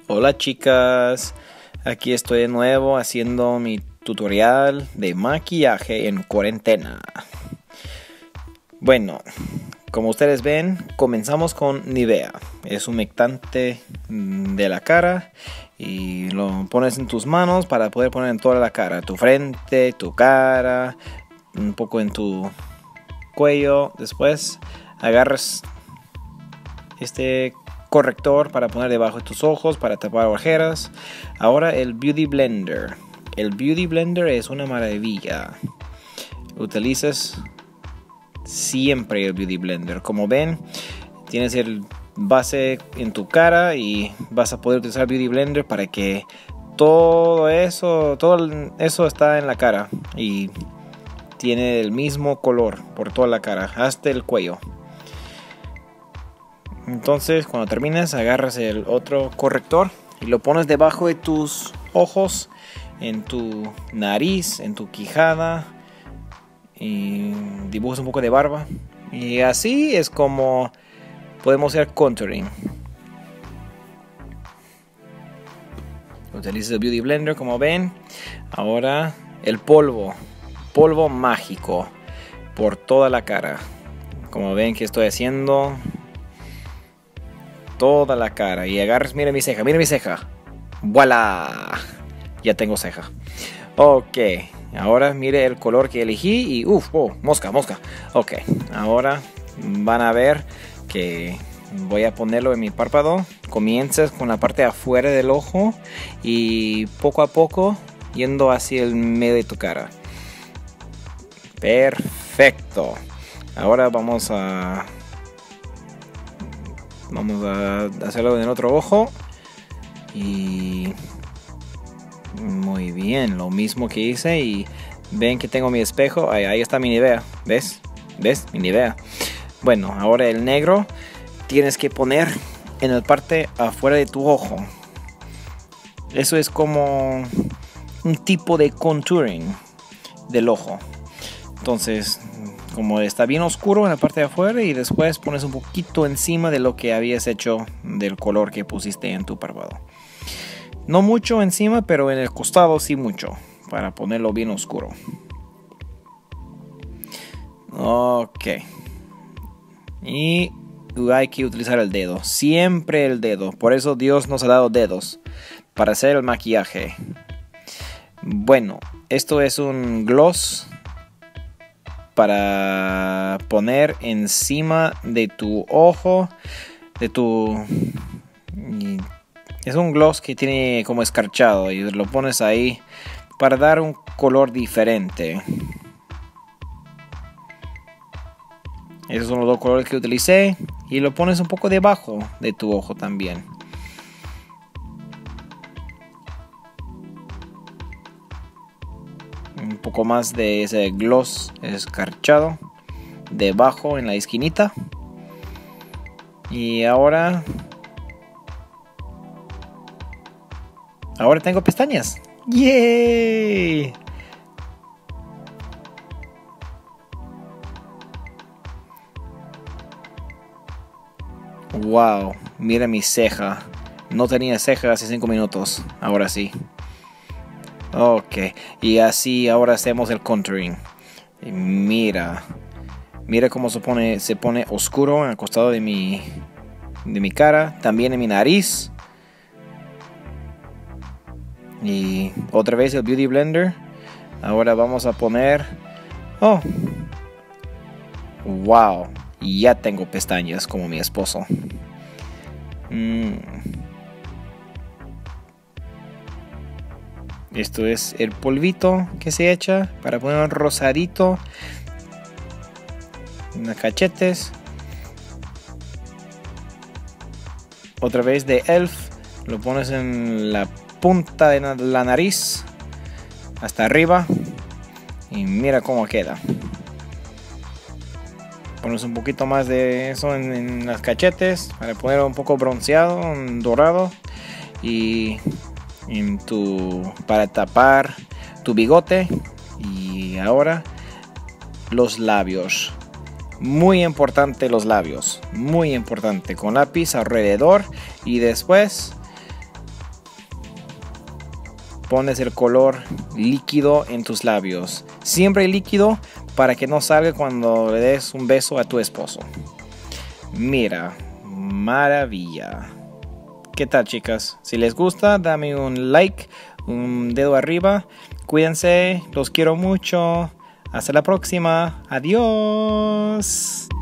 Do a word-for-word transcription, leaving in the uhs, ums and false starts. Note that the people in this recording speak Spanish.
Hola chicas, aquí estoy de nuevo haciendo mi tutorial de maquillaje en cuarentena. Bueno, como ustedes ven, comenzamos con Nivea. Es un humectante de la cara y lo pones en tus manos para poder poner en toda la cara, tu frente, tu cara, un poco en tu cuello. Después agarras este corrector para poner debajo de tus ojos para tapar ojeras. Ahora el Beauty Blender. El Beauty Blender es una maravilla. Utilizas siempre el Beauty Blender. Como ven, tienes el base en tu cara y vas a poder utilizar el Beauty Blender para que todo eso, todo eso está en la cara y tiene el mismo color por toda la cara, hasta el cuello. Entonces cuando terminas agarras el otro corrector y lo pones debajo de tus ojos, en tu nariz, en tu quijada, y dibujas un poco de barba y así es como podemos hacer contouring. Utilizo el Beauty Blender como ven. Ahora el polvo, polvo mágico por toda la cara. Como ven que estoy haciendo toda la cara y agarras, mira mi ceja, mira mi ceja, ¡voilá! Ya tengo ceja. Ok, ahora mire el color que elegí y uff, oh, mosca, mosca. Ok, ahora van a ver que voy a ponerlo en mi párpado. Comienzas con la parte de afuera del ojo y poco a poco yendo hacia el medio de tu cara. Perfecto. Ahora vamos a Vamos a hacerlo en el otro ojo. Y muy bien, lo mismo que hice. Y ven que tengo mi espejo. Ahí, ahí está mi Nivea. ¿Ves? ¿Ves? Mi Nivea. Bueno, ahora el negro tienes que poner en la parte afuera de tu ojo. Eso es como un tipo de contouring del ojo. Entonces, como está bien oscuro en la parte de afuera, y después pones un poquito encima de lo que habías hecho del color que pusiste en tu párpado. No mucho encima, pero en el costado sí mucho, para ponerlo bien oscuro. Ok. Y hay que utilizar el dedo, siempre el dedo. Por eso Dios nos ha dado dedos, para hacer el maquillaje. Bueno, esto es un gloss para poner encima de tu ojo, de tu... Es un gloss que tiene como escarchado y lo pones ahí para dar un color diferente. Esos son los dos colores que utilicé y lo pones un poco debajo de tu ojo también. Un poco más de ese gloss escarchado debajo en la esquinita. Y ahora ahora tengo pestañas. ¡Yay! Wow, mira mi ceja. No tenía ceja hace cinco minutos. Ahora sí. Ok, y así ahora hacemos el contouring. Y mira, mira cómo se pone, se pone oscuro al costado de mi, de mi cara, también en mi nariz. Y otra vez el Beauty Blender. Ahora vamos a poner, oh, wow, ya tengo pestañas como mi esposo. Mm. Esto es el polvito que se echa para poner un rosadito en los cachetes. Otra vez de Elf, lo pones en la punta de la nariz hasta arriba y mira cómo queda. Pones un poquito más de eso en, en los cachetes para poner un poco bronceado, un dorado, y en tu, para tapar tu bigote. Y ahora los labios, muy importante los labios, muy importante, con lápiz alrededor y después pones el color líquido en tus labios. Siempre líquido para que no salga cuando le des un beso a tu esposo. Mira, maravilla. ¿Qué tal, chicas? Si les gusta, dame un like, un dedo arriba. Cuídense, los quiero mucho. Hasta la próxima. Adiós.